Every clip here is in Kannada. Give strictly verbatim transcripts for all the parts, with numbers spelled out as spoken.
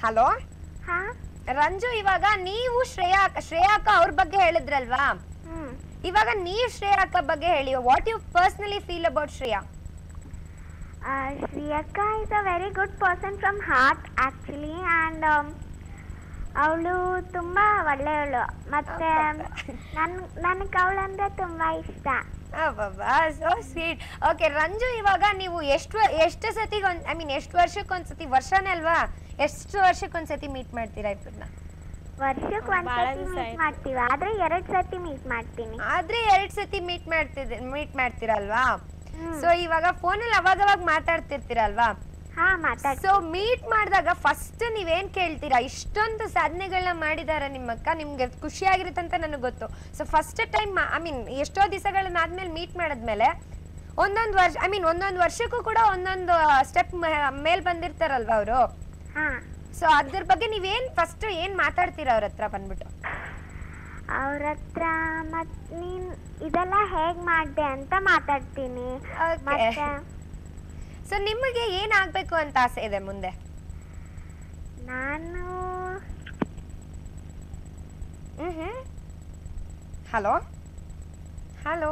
ಹಲೋ ಹಾ ರಂಜು, ಇವಾಗ ನೀವು ಶ್ರೇಯಾ ಶ್ರೇಯಾಕ ಅವ್ರ ಬಗ್ಗೆ ಹೇಳಿದ್ರಲ್ವಾ, ಇವಾಗ ನೀವು ಶ್ರೇಯಾಕ ಬಗ್ಗೆ ಹೇಳಿ. What you personally feel about Shreya? ಶ್ರೇಯಕ್ಕ is a very good person from heart actually, and ಅವಳು ತುಂಬ ಒಳ್ಳೆಯವಳು. ಮತ್ತೆ ನನ್ ನನಗೆ ಅವಳಂದ್ರೆ ತುಂಬ ಇಷ್ಟ. So sweet. ಓಕೆ ರಂಜು, ಇವಾಗ ನೀವು ಎಷ್ಟು ಎಷ್ಟು ಸತಿ ಐ ಮೀನ್ ಎಷ್ಟು ವರ್ಷಕ್ಕೊಂದ್ಸತಿ, ವರ್ಷನೇ ಅಲ್ವಾ, ಎಷ್ಟು ವರ್ಷಕ್ಕೊಂದ್ಸತಿ ಮೀಟ್ ಮಾಡ್ತೀರಾ ಇಬ್ಬರನ್ನ? ವರ್ಷಕ್ಕೆ ಒಂದ್ಸತಿ ಮೀಟ್ ಮಾಡ್ತೀವಿ, ಆದ್ರೆ ಎರಡ್ ಸತಿ ಮೀಟ್ ಮಾಡ್ತೀನಿ. ಆದ್ರೆ ಎರಡ್ ಸತಿ ಮೀಟ್ ಮಾಡ್ತಿದ್ ಮೀಟ್ ಮಾಡ್ತೀರಲ್ವಾ? ಸೊ ಇವಾಗ ಫೋನಲ್ಲಿ ಅವಾಗ ಅವಾಗ ಮಾತಾಡ್ತಿರ್ತೀರಲ್ವಾ? ಹಾ ಮಾತಾಡ್. ಸೊ ಮೀಟ್ ಮಾಡಿದಾಗ ಫಸ್ಟ್ ನೀವೇನ್ ಕೇಳ್ತೀರಾ? ಇಷ್ಟೊಂದು ಸಾಧನೆಗಳನ್ನ ಮಾಡಿದಾರೆ ನಿಮ್ಮಕ್ಕ, ನಿಮ್ಗೆ ಖುಷಿ ಆಗಿರುತ್ತೆ ಅಂತ ನನಗೆ ಗೊತ್ತು. So first time I mean ಎಷ್ಟೋ ದಿವಸಗಳನ್ನಾದ್ಮೇಲೆ ಮೀಟ್ ಮಾಡಿದ್ಮೇಲೆ ಒಂದೊಂದು ವರ್ಷ ಐ ಮೀನ್ ಒಂದೊಂದು ವರ್ಷಕ್ಕೂ ಕೂಡ ಒಂದೊಂದು ಸ್ಟೆಪ್ ಮೇಲ್ ಬಂದಿರ್ತಾರಲ್ವಾ ಅವರು. ಸೊ ಅದ್ರ ಬಗ್ಗೆ ನೀವೇನ್ ಫಸ್ಟ್ ಏನ್ ಮಾತಾಡ್ತೀರಾ ಅವ್ರ ಹತ್ರ ಬಂದ್ಬಿಟ್ಟು? ಅವ್ರ ಹತ್ರ ಮತ್ ನೀನ್ ಇದೆಲ್ಲ ಹೇಗ್ ಮಾಡ್ದೆ ಅಂತ ಮಾತಾಡ್ತೀನಿ. ಸೊ ನಿಮಗೆ ಏನ್ ಆಗ್ಬೇಕು ಅಂತ ಆಸೆ ಇದೆ ಮುಂದೆ? ನಾನು ಹ್ಮ್ ಹಲೋ ಹಲೋ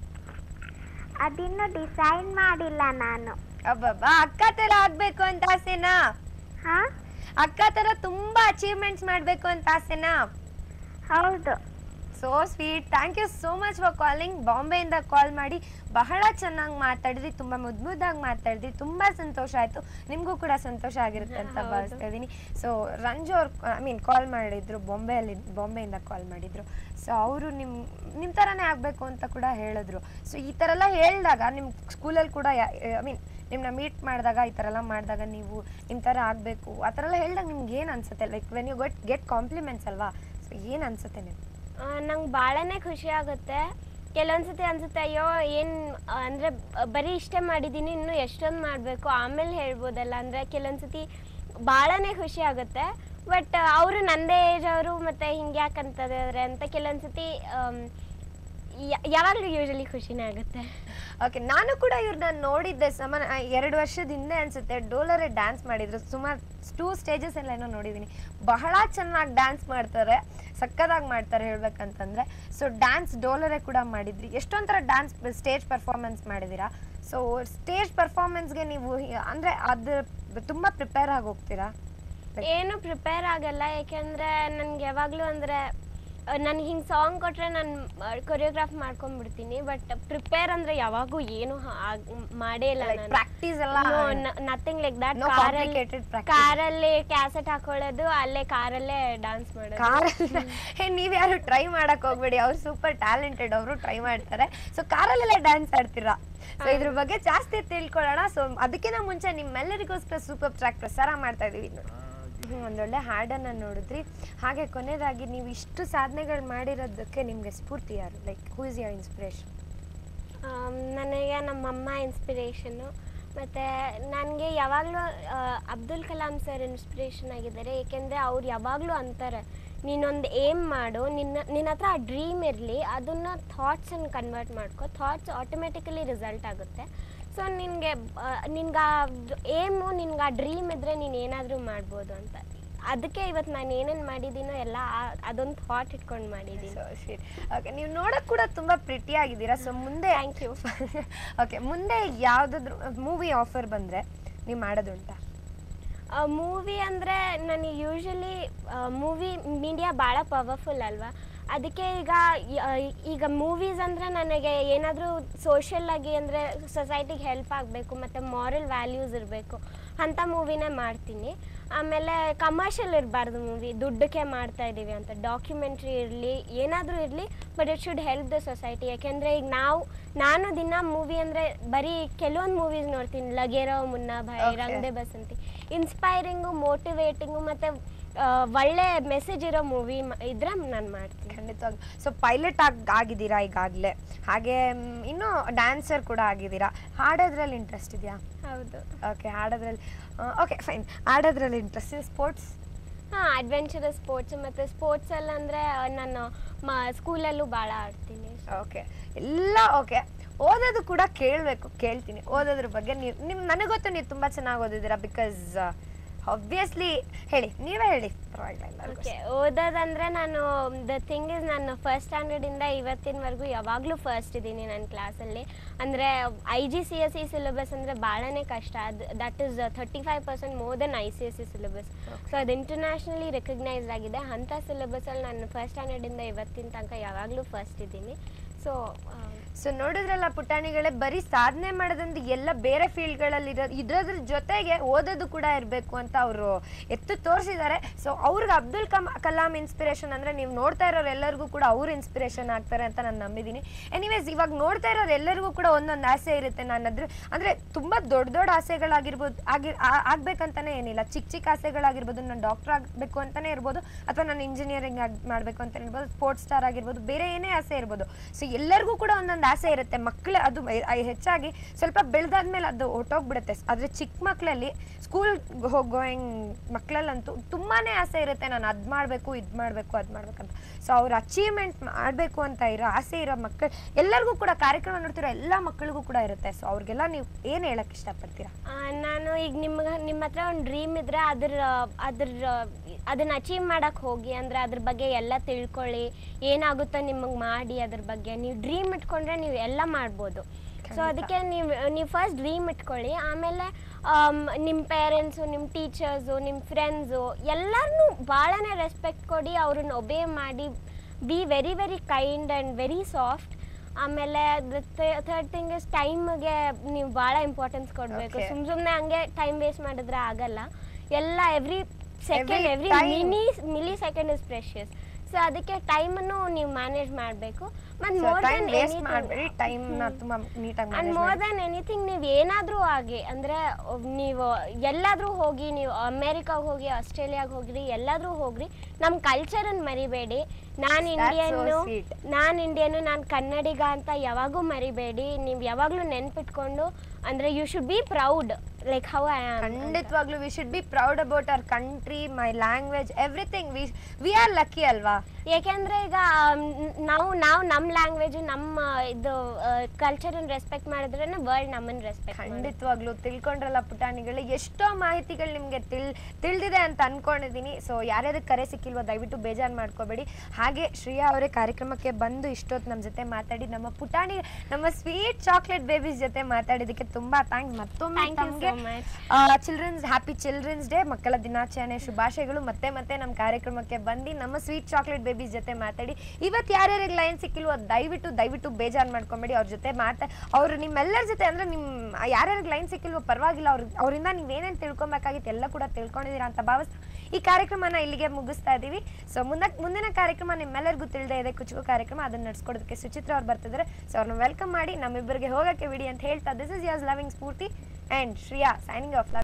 ಅದಿನ್ನು ಡಿಸೈಡ್ ಮಾಡಿಲ್ಲ ನಾನು. ಅಬ್ಬಬ್ಬಾ, ಅಕ್ಕ ತರ ಆಗ್ಬೇಕು ಅಂತ ಆಸೆನಾ? ಹಾ, ಅಕ್ಕ ತರ ತುಂಬಾ ಅಚೀವ್ಮೆಂಟ್ಸ್ ಮಾಡ್ಬೇಕು ಅಂತ ಆಸೆನಾ? ಹೌದು. So sweet. Thank you so much for calling. ಬಾಂಬೆಯಿಂದ ಕಾಲ್ ಮಾಡಿ ಬಹಳ ಚೆನ್ನಾಗಿ ಮಾತಾಡಿದ್ರಿ, ತುಂಬಾ ಮುದ್ದು ಮುದ್ದಾಗಿ ಮಾತಾಡಿದ್ರಿ, ತುಂಬಾ ಸಂತೋಷ ಆಯ್ತು. ನಿಮಗೂ ಕೂಡ ಸಂತೋಷ ಆಗಿರುತ್ತೆ ಅಂತ ಭಾವಿಸ್ತಾ ಇದ್ದೀನಿ. ಸೊ ರಂಜು ಅವ್ರು ಐ ಮೀನ್ ಕಾಲ್ ಮಾಡಿದ್ರು, ಬಾಂಬೆಯಲ್ಲಿ ಬಾಂಬೆಯಿಂದ ಕಾಲ್ ಮಾಡಿದ್ರು. ಸೊ ಅವರು ನಿಮ್ ನಿಮ್ಮ ಥರನೇ ಆಗಬೇಕು ಅಂತ ಕೂಡ ಹೇಳಿದ್ರು. ಸೊ ಈ ಥರ ಎಲ್ಲ ಹೇಳಿದಾಗ ನಿಮ್ಮ ಸ್ಕೂಲಲ್ಲಿ ಕೂಡ ಐ ಮೀನ್ ನಿಮ್ಮನ್ನ ಮೀಟ್ ಮಾಡಿದಾಗ ಈ ಥರ ಎಲ್ಲ ಮಾಡಿದಾಗ ನೀವು ನಿಮ್ಮ ಥರ ಆಗಬೇಕು ಆ ಥರ ಎಲ್ಲ ಹೇಳಿದಾಗ ನಿಮ್ಗೆ ಏನು ಅನ್ಸುತ್ತೆ? Like when you get get compliments ಅಲ್ವಾ, ಸೊ ಏನು ಅನ್ಸುತ್ತೆ ನೀವು? ನಂಗೆ ಭಾಳನೇ ಖುಷಿ ಆಗುತ್ತೆ. ಕೆಲವೊಂದ್ಸತಿ ಅನ್ಸುತ್ತೆ ಅಯ್ಯೋ ಏನು ಅಂದರೆ ಬರೀ ಇಷ್ಟೇ ಮಾಡಿದ್ದೀನಿ, ಇನ್ನೂ ಎಷ್ಟೊಂದು ಮಾಡಬೇಕು ಆಮೇಲೆ ಹೇಳ್ಬೋದಲ್ಲ ಅಂದರೆ ಕೆಲವೊಂದ್ಸತಿ ಭಾಳನೇ ಖುಷಿ ಆಗುತ್ತೆ. ಬಟ್ ಅವರು ನನ್ನದೇ ಏಜ್ ಅವರು ಮತ್ತು ಹಿಂಗೆ ಯಾಕಂತಂದರೆ ಅಂತ ಕೆಲವೊಂದ್ಸತಿ ಯಾವಾಗಲೂ ಯೂಶಲಿ ಖುಷಿನೇ ಆಗುತ್ತೆ. ಓಕೆ, ನಾನು ಕೂಡ ಇವ್ರನ್ನ ನೋಡಿದ್ದೆ ಸಮಾನ ಎರಡು ವರ್ಷದ ಹಿಂದೆ ಅನ್ಸುತ್ತೆ, ಡೋಲರೇ ಡ್ಯಾನ್ಸ್ ಮಾಡಿದ್ರು. ಸುಮಾರು ಟೂ ಸ್ಟೇಜಸ್ ಎಲ್ಲ ಏನೋ ನೋಡಿದ್ದೀನಿ. ಬಹಳ ಚೆನ್ನಾಗಿ ಡ್ಯಾನ್ಸ್ ಮಾಡ್ತಾರೆ, ಸಕ್ಕದಾಗಿ ಮಾಡ್ತಾರೆ ಹೇಳ್ಬೇಕಂತಂದ್ರೆ. ಸೊ ಡ್ಯಾನ್ಸ್ ಡೋಲರೇ ಕೂಡ ಮಾಡಿದ್ರಿ, ಎಷ್ಟೊಂಥರ ಡ್ಯಾನ್ಸ್ ಸ್ಟೇಜ್ ಪರ್ಫಾರ್ಮೆನ್ಸ್ ಮಾಡಿದ್ದೀರಾ. ಸೊ ಸ್ಟೇಜ್ ಪರ್ಫಾರ್ಮೆನ್ಸ್ಗೆ ನೀವು ಅಂದರೆ ಅದು ತುಂಬ ಪ್ರಿಪೇರ್ ಆಗಿ ಹೋಗ್ತೀರಾ? ಏನು ಪ್ರಿಪೇರ್ ಆಗಲ್ಲ, ಯಾಕೆಂದರೆ ನನಗೆ ಯಾವಾಗಲೂ ಅಂದರೆ ನನಗೆ ಹಿಂಗೆ ಸಾಂಗ್ ಕೊಟ್ಟರೆ ನಾನು ಕೊರಿಯೋಗ್ರಾಫ್ ಮಾಡ್ಕೊಂಡ್ಬಿಡ್ತೀನಿ. ಬಟ್ ಪ್ರಿಪೇರ್ ಅಂದರೆ ಯಾವಾಗೂ ಏನು ಮಾಡೇ ಇಲ್ಲ. ಪ್ರಾಕ್ಟೀಸ್ ಎಲ್ಲ ನಥಿಂಗ್ ಲೈಕ್ ದಟ್. ಕಾರಲ್ಲಿ ಕಾರಲ್ಲಿ ಕ್ಯಾಸೆಟ್ ಹಾಕೊಳ್ಳೋದು, ಅಲ್ಲೇ ಕಾರಲ್ಲೇ ಡ್ಯಾನ್ಸ್ ಮಾಡೋದು. ಕಾರಲ್ಲಿ ಹೇ ನೀವು ಯಾರು ಟ್ರೈ ಮಾಡಕ್ ಹೋಗ್ಬೇಡಿ, ಅವ್ರು ಸೂಪರ್ ಟ್ಯಾಲೆಂಟೆಡ್, ಅವರು ಟ್ರೈ ಮಾಡ್ತಾರೆ. ಸೊ ಕಾರಲ್ಲೆಲ್ಲ ಡ್ಯಾನ್ಸ್ ಆಡ್ತೀರಾ. ಸೊ ಇದ್ರ ಬಗ್ಗೆ ಜಾಸ್ತಿ ತಿಳ್ಕೊಳ್ಳೋಣ. ಸೊ ಅದಕ್ಕಿಂತ ಮುಂಚೆ ನಿಮ್ಮೆಲ್ಲರಿಗೋಸ್ಕರ ಸೂಪರ್ ಟ್ರ್ಯಾಕ್ ಪ್ರಸಾರ ಮಾಡ್ತಾ ಇದೀವಿ. ಒಂದೊಳ್ಳೆ ಹಾಡನ್ನ ನೋಡಿದ್ರಿ. ಹಾಗೆ ಕೊನೆಯದಾಗಿ ನೀವು ಇಷ್ಟು ಸಾಧನೆಗಳು ಮಾಡಿರೋದಕ್ಕೆ ನಿಮಗೆ ಸ್ಫೂರ್ತಿ ಯಾರು? Like who is your inspiration? ನನಗೆ ನಮ್ಮಮ್ಮ ಇನ್ಸ್ಪಿರೇಷನ್ನು. ಮತ್ತು ನನಗೆ ಯಾವಾಗಲೂ ಅಬ್ದುಲ್ ಕಲಾಂ ಸರ್ ಇನ್ಸ್ಪಿರೇಷನ್ ಆಗಿದ್ದಾರೆ. ಏಕೆಂದರೆ ಅವ್ರು ಯಾವಾಗಲೂ ಅಂತಾರೆ, ನೀನೊಂದು ಏಮ್ ಮಾಡು, ನಿನ್ನ ನಿನ್ನ ಹತ್ರ ಆ ಡ್ರೀಮ್ ಇರಲಿ, ಅದನ್ನು ಥಾಟ್ಸನ್ನು ಕನ್ವರ್ಟ್ ಮಾಡ್ಕೊ, ಥಾಟ್ಸ್ ಆಟೋಮೆಟಿಕಲಿ ರಿಸಲ್ಟ್ ಆಗುತ್ತೆ. ಸೊ ನಿನಗೆ ನಿನ್ಗೆ ಆ ಏಮು, ನಿನ್ಗೆ ಆ ಡ್ರೀಮ್ ಇದ್ದರೆ ನೀನು ಏನಾದರೂ ಮಾಡ್ಬೋದು ಅಂತ. ಅದಕ್ಕೆ ಇವತ್ತು ನಾನು ಏನೇನು ಮಾಡಿದ್ದೀನೋ ಎಲ್ಲ ಅದೊಂದು ಥಾಟ್ ಇಟ್ಕೊಂಡು ಮಾಡಿದ್ದೀನಿ. ಓಕೆ, ನೀವು ನೋಡೋಕೆ ಕೂಡ ತುಂಬ ಪ್ರಿಟಿ ಆಗಿದ್ದೀರಾ. ಸೊ ಮುಂದೆ ಥ್ಯಾಂಕ್ ಯು. ಓಕೆ, ಮುಂದೆ ಯಾವುದಾದ್ರೂ ಮೂವಿ ಆಫರ್ ಬಂದರೆ ನೀವು ಮಾಡೋದುಂಟಾ? ಮೂವಿ ಅಂದರೆ ನನಗೆ ಯೂಶ್ವಲಿ ಮೂವಿ ಮೀಡಿಯಾ ಭಾಳ ಪವರ್ಫುಲ್ ಅಲ್ವಾ, ಅದಕ್ಕೆ ಈಗ ಈಗ ಮೂವೀಸ್ ಅಂದರೆ ನನಗೆ ಏನಾದರೂ ಸೋಷಿಯಲ್ ಆಗಿ ಅಂದರೆ ಸೊಸೈಟಿಗೆ ಹೆಲ್ಪ್ ಆಗಬೇಕು ಮತ್ತು ಮಾರಲ್ ವ್ಯಾಲ್ಯೂಸ್ ಇರಬೇಕು ಅಂಥ ಮೂವಿನೇ ಮಾಡ್ತೀನಿ. ಆಮೇಲೆ ಕಮರ್ಷಿಯಲ್ ಇರಬಾರ್ದು ಮೂವಿ, ದುಡ್ಡಕ್ಕೆ ಮಾಡ್ತಾ ಇದ್ದೀವಿ ಅಂತ. ಡಾಕ್ಯುಮೆಂಟ್ರಿ ಇರಲಿ, ಏನಾದರೂ ಇರಲಿ, but it should help the society. ಯಾಕೆಂದರೆ ಈಗ ನಾವು ನಾನು ದಿನ ಮೂವಿ ಅಂದರೆ ಬರೀ ಕೆಲವೊಂದು ಮೂವೀಸ್ ನೋಡ್ತೀನಿ, ಲಗೇರೋ, ಮುನ್ನಾ ಭಾಯ್, ರಂಗ್ ದೆ ಬಸಂತಿ, ಇನ್ಸ್ಪೈರಿಂಗು, ಮೋಟಿವೇಟಿಂಗು ಮತ್ತು ಒಳ್ಳೆ ಮೆಸೇಜ್ ಇರೋ ಮೂವಿ ಇದ್ರೆ ನಾನು ಮಾಡ್ತೀನಿ ಖಂಡಿತವಾಗಿ. ಸೊ ಪೈಲಟ್ ಆಗಿ ಆಗಿದ್ದೀರಾ ಈಗಾಗಲೇ, ಹಾಗೆ ಇನ್ನೂ ಡ್ಯಾನ್ಸರ್ ಕೂಡ ಆಗಿದ್ದೀರಾ. ಹಾಡೋದ್ರಲ್ಲಿ ಇಂಟ್ರೆಸ್ಟ್ ಇದೆಯಾ? ಹೌದು. ಓಕೆ, ಹಾಡೋದ್ರಲ್ಲಿ ಓಕೆ ಫೈನ್. ಹಾಡೋದ್ರಲ್ಲಿ ಇಂಟ್ರೆಸ್ಟ್ ಇದೆ. ಸ್ಪೋರ್ಟ್ಸ್? ಹಾಂ, ಅಡ್ವೆಂಚರಸ್ ಸ್ಪೋರ್ಟ್ಸ್. ಮತ್ತು ಸ್ಪೋರ್ಟ್ಸಲ್ಲಿ ಅಂದರೆ ನಾನು ಮ ಸ್ಕೂಲಲ್ಲೂ ಭಾಳ ಆಡ್ತೀನಿ. ಓಕೆ, ಎಲ್ಲ ಓಕೆ. ಓದೋದು ಕೂಡ ಕೇಳಬೇಕು, ಕೇಳ್ತೀನಿ. ಓದೋದ್ರ ಬಗ್ಗೆ ನೀವು ನಿಮ್ಮ ನನಗೆ ಗೊತ್ತು ನೀವು ತುಂಬ ಚೆನ್ನಾಗಿ ಓದಿದ್ದೀರಾ. ಬಿಕಾಸ್ ಆಬ್ವಿಯಸ್ಲಿ ಹೇಳಿ, ನೀವೇ ಹೇಳಿ, ಪರವಾಗಿಲ್ಲ. ಓಕೆ, ಓದೋದಂದ್ರೆ ನಾನು ದ ಥಿಂಗ್ ಇಸ್ ನಾನು ಫಸ್ಟ್ ಸ್ಟ್ಯಾಂಡರ್ಡಿಂದ ಇವತ್ತಿನವರೆಗೂ ಯಾವಾಗಲೂ ಫಸ್ಟ್ ಇದ್ದೀನಿ ನನ್ನ ಕ್ಲಾಸಲ್ಲಿ. ಅಂದರೆ I G C S C syllabus ಅಂದರೆ ಭಾಳನೇ ಕಷ್ಟ. ಅದು that is thirty five percent more than I C S C syllabus. So ಅದು ಇಂಟರ್ನ್ಯಾಷನಲಿ ರೆಕಗ್ನೈಸ್ಡ್ ಆಗಿದೆ. ಅಂಥ ಸಿಲೆಬಸಲ್ಲಿ ನಾನು ಫಸ್ಟ್ ಸ್ಟ್ಯಾಂಡರ್ಡಿಂದ ಇವತ್ತಿನ ತನಕ ಯಾವಾಗಲೂ ಫಸ್ಟ್ ಇದ್ದೀನಿ. ಸೊ ಸೊ ನೋಡಿದ್ರಲ್ಲ ಪುಟಾಣಿಗಳೇ, ಬರೀ ಸಾಧನೆ ಮಾಡೋದಂದ್ರೆ ಎಲ್ಲ ಬೇರೆ ಫೀಲ್ಡ್ಗಳಲ್ಲಿ ಇರೋದು, ಇದ್ರದ್ರ ಜೊತೆಗೆ ಓದೋದು ಕೂಡ ಇರಬೇಕು ಅಂತ ಅವರು ಎತ್ತು ತೋರಿಸಿದ್ದಾರೆ. ಸೊ ಅವ್ರಿಗೆ ಅಬ್ದುಲ್ ಕಮ್ ಕಲಾಂ ಇನ್ಸ್ಪಿರೇಷನ್ ಅಂದರೆ ನೀವು ನೋಡ್ತಾ ಇರೋರು ಎಲ್ಲರಿಗೂ ಕೂಡ ಅವ್ರು ಇನ್ಸ್ಪಿರೇಷನ್ ಆಗ್ತಾರೆ ಅಂತ ನಾನು ನಂಬಿದ್ದೀನಿ. ಎನಿವೇಸ್, ಇವಾಗ ನೋಡ್ತಾ ಇರೋರು ಎಲ್ಲರಿಗೂ ಕೂಡ ಒಂದೊಂದು ಆಸೆ ಇರುತ್ತೆ. ನಾನು ಅದ್ರ ಅಂದರೆ ತುಂಬ ದೊಡ್ಡ ದೊಡ್ಡ ಆಸೆಗಳಾಗಿರ್ಬೋದು, ಆಗಿ ಆಗ್ಬೇಕಂತಾನೆ ಏನಿಲ್ಲ. ಚಿಕ್ಕ ಚಿಕ್ಕ ಆಸೆಗಳಾಗಿರ್ಬೋದು, ನಾನು ಡಾಕ್ಟರ್ ಆಗಬೇಕು ಅಂತಲೇ ಇರ್ಬೋದು, ಅಥವಾ ನಾನು ಇಂಜಿನಿಯರಿಂಗ್ ಆಗಿ ಮಾಡಬೇಕು ಅಂತಲೇ ಇರ್ಬೋದು, ಸ್ಪೋರ್ಟ್ಸ್ ಸ್ಟಾರ್ ಆಗಿರ್ಬೋದು, ಬೇರೆ ಏನೇ ಆಸೆ ಇರ್ಬೋದು. ಸೊ ಎಲ್ಲರಿಗೂ ಕೂಡ ಒಂದೊಂದು ಆಸೆ ಇರುತ್ತೆ. ಮಕ್ಕಳು ಅದು ಹೆಚ್ಚಾಗಿ ಸ್ವಲ್ಪ ಬೆಳೆದಾದ್ಮೇಲೆ ಅದು ಹೊಟ್ಟೋಗ್ಬಿಡುತ್ತೆ. ಆದರೆ ಚಿಕ್ಕ ಮಕ್ಕಳಲ್ಲಿ ಸ್ಕೂಲ್ ಹೋಗೋಂಗ್ ಮಕ್ಕಳಲ್ಲಂತೂ ತುಂಬಾನೇ ಆಸೆ ಇರುತ್ತೆ, ನಾನು ಅದು ಮಾಡಬೇಕು, ಇದು ಮಾಡಬೇಕು, ಅದು ಮಾಡ್ಬೇಕಂತ. ಸೊ ಅವ್ರು ಅಚೀವ್ಮೆಂಟ್ ಮಾಡಬೇಕು ಅಂತ ಇರೋ ಆಸೆ ಇರೋ ಮಕ್ಕಳು ಎಲ್ಲರಿಗೂ ಕೂಡ, ಕಾರ್ಯಕ್ರಮ ನೋಡ್ತಿರೋ ಎಲ್ಲ ಮಕ್ಕಳಿಗೂ ಕೂಡ ಇರುತ್ತೆ. ಸೊ ಅವ್ರಿಗೆಲ್ಲ ನೀವು ಏನು ಹೇಳಕ್ಕೆ ಇಷ್ಟಪಡ್ತೀರಾ? ನಾನು ಈಗ ನಿಮ್ಗೆ ನಿಮ್ಮ ಹತ್ರ ಒಂದು ಡ್ರೀಮ್ ಇದ್ದರೆ ಅದ್ರ ಅದ್ರ ಅದನ್ನು ಅಚೀವ್ ಮಾಡೋಕ್ಕೆ ಹೋಗಿ, ಅಂದರೆ ಅದ್ರ ಬಗ್ಗೆ ಎಲ್ಲ ತಿಳ್ಕೊಳ್ಳಿ, ಏನಾಗುತ್ತೋ ನಿಮಗೆ ಮಾಡಿ. ಅದ್ರ ಬಗ್ಗೆ ನೀವು ಡ್ರೀಮ್ ಇಟ್ಕೊಂಡ್ರೆ ನೀವು ಎಲ್ಲ ಮಾಡ್ಬೋದು. ಸೊ ಅದಕ್ಕೆ ನೀವು ನೀವು ಫಸ್ಟ್ ಡ್ರೀಮ್ ಇಟ್ಕೊಳ್ಳಿ. ಆಮೇಲೆ ನಿಮ್ಮ ಪೇರೆಂಟ್ಸು, ನಿಮ್ಮ ಟೀಚರ್ಸು, ನಿಮ್ಮ ಫ್ರೆಂಡ್ಸು ಎಲ್ಲರನ್ನೂ ಭಾಳನೇ ರೆಸ್ಪೆಕ್ಟ್ ಕೊಡಿ, ಅವ್ರನ್ನ ಒಬೇ ಮಾಡಿ. Be very very kind and very soft. ಆಮೇಲೆ ಥರ್ಡ್ ಥಿಂಗ್ ಇಸ್ ಟೈಮ್ಗೆ ನೀವು ಭಾಳ ಇಂಪಾರ್ಟೆನ್ಸ್ ಕೊಡಬೇಕು. ಸುಮ್ಮ ಸುಮ್ಮನೆ ಹಂಗೆ ಟೈಮ್ ವೇಸ್ಟ್ ಮಾಡಿದ್ರೆ ಆಗಲ್ಲ. ಎಲ್ಲ every second every mini millisecond is precious. So ಅದಕ್ಕೆ ಟೈಮನ್ನು ನೀವು ಮ್ಯಾನೇಜ್ ಮಾಡಬೇಕು. ಮತ್ತು more than and more than anything ನೀವು ಏನಾದರೂ ಆಗಿ, ಅಂದರೆ ನೀವು ಎಲ್ಲಾದರೂ ಹೋಗಿ, ನೀವು ಅಮೇರಿಕಾಗೆ ಹೋಗಿ, ಆಸ್ಟ್ರೇಲಿಯಾಗೆ ಹೋಗ್ರಿ, ಎಲ್ಲಾದರೂ ಹೋಗ್ರಿ, ನಮ್ಮ ಕಲ್ಚರನ್ನು ಮರಿಬೇಡಿ. ನಾನು ಇಂಡಿಯನ್ನು ನಾನು ಇಂಡಿಯನ್ನು ನಾನು ಕನ್ನಡಿಗ ಅಂತ ಯಾವಾಗೂ ಮರಿಬೇಡಿ. ನೀವು ಯಾವಾಗಲೂ ನೆನ್ಪಿಟ್ಕೊಂಡು, ಅಂದರೆ you should be proud like how I am. ಖಂಡಿತವಾಗ್ಲೂ we should be proud about our country, my language, everything. We we are lucky ಅಲ್ವಾ? ಯಾಕೆಂದರೆ ಈಗ ನಾವು ನಾವು ನಮ್ಮ ಲ್ಯಾಂಗ್ವೇಜು, ನಮ್ಮ ಇದು ಕಲ್ಚರನ್ನು ರೆಸ್ಪೆಕ್ಟ್ ಮಾಡಿದ್ರೆ ವರ್ಲ್ಡ್ ನಮ್ಮನ್ನು ರೆಸ್ಪೆಕ್ಟ್. ಖಂಡಿತವಾಗ್ಲೂ ತಿಳ್ಕೊಂಡ್ರಲ್ಲ ಪುಟಾಣಿಗಳು, ಎಷ್ಟೋ ಮಾಹಿತಿಗಳು ನಿಮಗೆ ತಿಳ್ ತಿಳಿದಿದೆ ಅಂತ ಅನ್ಕೊಂಡಿದ್ದೀನಿ. ಸೊ ಯಾರ್ಯಾರಿಗೆ ಕರೆ ಸಿಕ್ಕಿಲ್ವೋ ದಯವಿಟ್ಟು ಬೇಜಾರು ಮಾಡ್ಕೋಬೇಡಿ. ಹಾಗೆ ಶ್ರೇಯಾ ಅವರೇ ಕಾರ್ಯಕ್ರಮಕ್ಕೆ ಬಂದು ಇಷ್ಟೊತ್ತು ನಮ್ಮ ಜೊತೆ ಮಾತಾಡಿ, ನಮ್ಮ ಪುಟಾಣಿ, ನಮ್ಮ ಸ್ವೀಟ್ ಚಾಕ್ಲೇಟ್ ಬೇಬೀಸ್ ಜೊತೆ ಮಾತಾಡಿದ್ದಕ್ಕೆ ತುಂಬಾ ಥ್ಯಾಂಕ್ಸ್. ಮತ್ತೊಮ್ಮೆ ತಮಗೆ ಚಿಲ್ಡ್ರನ್ಸ್ ಹ್ಯಾಪಿ ಚಿಲ್ಡ್ರನ್ಸ್ ಡೇ, ಮಕ್ಕಳ ದಿನಾಚರಣೆ ಶುಭಾಶಯಗಳು. ಮತ್ತೆ ಮತ್ತೆ ನಮ್ಮ ಕಾರ್ಯಕ್ರಮಕ್ಕೆ ಬಂದು ನಮ್ಮ ಸ್ವೀಟ್ ಚಾಕ್ಲೇಟ್ ಬೇಬೀಸ್ ಜೊತೆ ಮಾತಾಡಿ. ಇವತ್ತು ಯಾರ್ಯಾರಿಗೆ ಲೈನ್ ಸಿಕ್ಕಿಲ್ವೋ ದಯವಿಟ್ಟು ದಯವಿಟ್ಟು ಬೇಜಾರು ಮಾಡ್ಕೊಂಬೇಡಿ. ಅವ್ರ ಜೊತೆ ಮಾತಾ ಅವರು ನಿಮ್ಮೆಲ್ಲರ ಜೊತೆ, ಅಂದರೆ ನಿಮ್ಮ ಯಾರ್ಯಾರಿಗೆ ಲೈನ್ ಸಿಕ್ಕಿಲ್ವೋ ಪರವಾಗಿಲ್ಲ, ಅವ್ರ ಅವರಿಂದ ನೀವೇನೇನು ತಿಳ್ಕೊಬೇಕಾಗಿತ್ತು ಎಲ್ಲ ಕೂಡ ತಿಳ್ಕೊಂಡಿದ್ದೀರಾ ಅಂತ ಭಾವಿಸ್ತಾ ಈ ಕಾರ್ಯಕ್ರಮನ ಇಲ್ಲಿಗೆ ಮುಗಿಸ್ತಾ ಇದ್ದೀವಿ. ಸೊ ಮುಂದೆ ಮುಂದಿನ ಕಾರ್ಯಕ್ರಮ ನಿಮ್ಮೆಲ್ಲರಿಗೂ ತಿಳಿದೇ ಇದೆ, ಕುಚುಕು ಕಾರ್ಯಕ್ರಮ. ಅದನ್ನು ನಡ್ಸ್ಕೊಡೋದಕ್ಕೆ ಸುಚಿತ್ರ ಅವ್ರು ಬರ್ತಿದ್ದಾರೆ. ಸೊ ಅವ್ರನ್ನ ವೆಲ್ಕಮ್ ಮಾಡಿ ನಮ್ಮಿಬ್ಬರಿಗೆ ಹೋಗೋಕ್ಕೆ ಬಿಡಿ ಅಂತ ಹೇಳ್ತಾ, this is yours loving Spoorthi and Shreya signing of.